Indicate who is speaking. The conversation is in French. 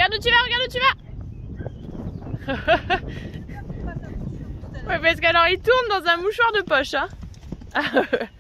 Speaker 1: Regarde où tu vas, regarde où tu vas. Ouais, parce qu'alors il tourne dans un mouchoir de poche, hein.